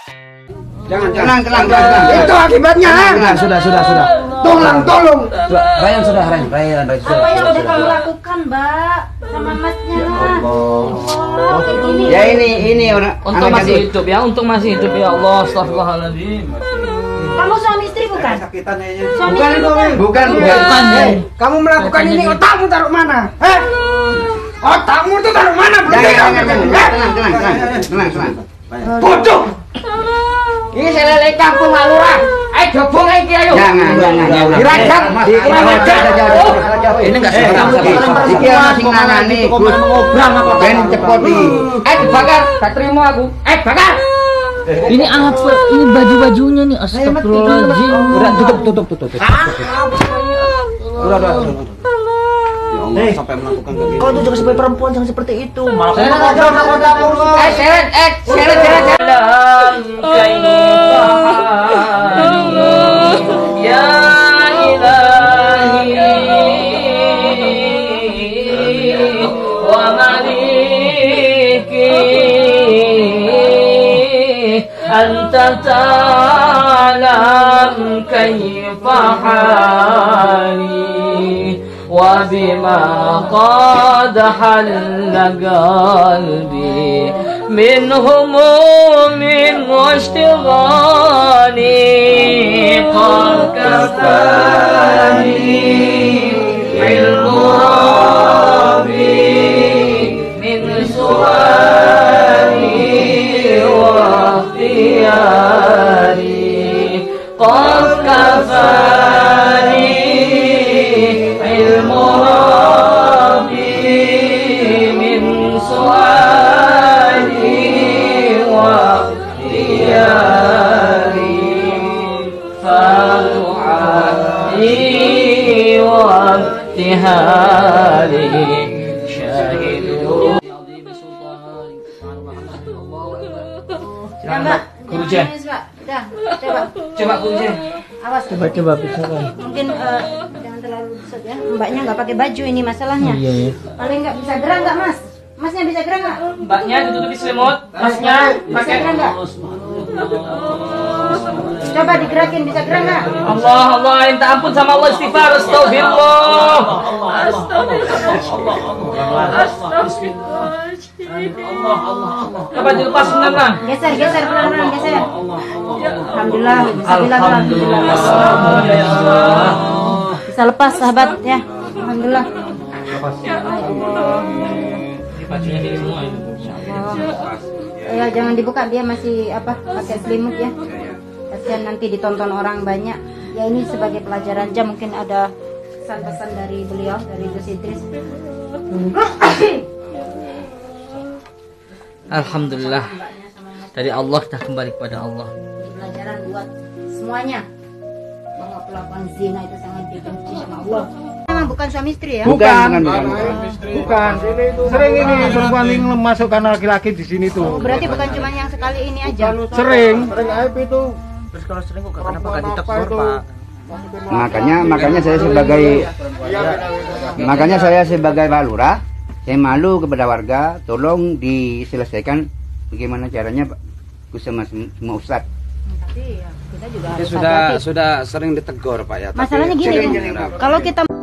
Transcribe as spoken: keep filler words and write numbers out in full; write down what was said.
Jangan, tenang, tenang, tenang. Itu akibatnya. Nah, sudah, sudah, sudah. Tolong, tolong. Ryan sudah, Ryan, Ryan, Ryan sudah. Apa yang udah kamu lakukan, Mbak? Sama masnya. Ya ini, ini orang. Untuk masih hidup ya, untuk masih hidup ya Allah, astagfirullahaladzim. Kamu suami istri bukan? Suami Bukan, istri bukan? bukan, bukan. Bukan. Eh, kamu melakukan ini, otakmu taruh mana? Eh? Otakmu tuh taruh mana? Jangan, jangan, jangan. Tenang, tenang, tenang, tenang, tenang. Bodoh. Ini saya lele kampung Malura. Ayo gabung aja ayo. Jangan, jangan, jangan. Dirajak, dirajak. Ini enggak sembarangan. Iki masih nangani Gus ngobrol apa ben cepot iki. Eh dibakar, gak terima aku. Eh bakar. Ini apa? Ini baju-bajunya nih, astagfirullahaladzim. Udah tutup, tutup, tutup. Udah, udah. Ya Allah, sampai melakukan kayak gitu. Kau tuh jangan sebagai perempuan jangan seperti itu. Malah Eh, seret, eh, seret, seret, seret. Ya ilahi wa maliki anta ta'lam kayfa hali wa bima qad halla qalbi min humumin wa ishtighali qad kafani ilmu rabbi min su'ali wa ikhtiyari qad kafani ilmu rabbi min su'ali wa ikhtiyari fadu'ali wa ibtihali syahidu Ya, Mbak. Guru Jen. Nangis, Mbak. Udah, coba. Coba Guru Jen. Awas. Coba coba bicara. Mungkin eh, jangan terlalu besar ya. Mbaknya nggak pakai baju ini masalahnya. Iya ya. Paling nggak bisa gerak nggak, Mas? Masnya bisa gerak nggak? Mbaknya ditutupi selimut, masnya Bisa gerak nggak? Coba digerakin, bisa gerak nggak? Allah Allah minta ampun sama Allah istighfar astagfirullah. Coba dilepas pelan-pelan. Geser, geser pelan-pelan, geser. Alhamdulillah, bisa bilang alhamdulillah. Alhamdulillah. Bisa lepas sahabat ya. Alhamdulillah. Bajunya ini semua itu. Ya jangan dibuka, dia masih apa pakai selimut ya. Kasihan nanti ditonton orang banyak. Ya ini sebagai pelajaran aja, mungkin ada pesan-pesan dari beliau, dari Gus Idris. Alhamdulillah. Dari Allah kita kembali kepada Allah. Ini pelajaran buat semuanya bahwa pelakuan zina itu sangat dibenci sama Allah. Memang bukan suami istri ya? Bukan, bukan, bukan. Bukan. Sering ini perempuan ini memasukkan laki-laki di sini tuh. Oh, berarti bukan cuma yang sekali ini aja. Sering. Sering aib itu. Terus kalau sering kok kenapa gak ditegur, Pak? Makanya makanya saya sebagai makanya saya sebagai Pak Lurah, saya malu kepada warga, tolong diselesaikan bagaimana caranya Pak Gus sama semua Ustadz. Tapi ya kita juga Ya, harus sudah hati-hati. sudah sering ditegur Pak ya. Tapi Masalahnya gini, sering- kalau kita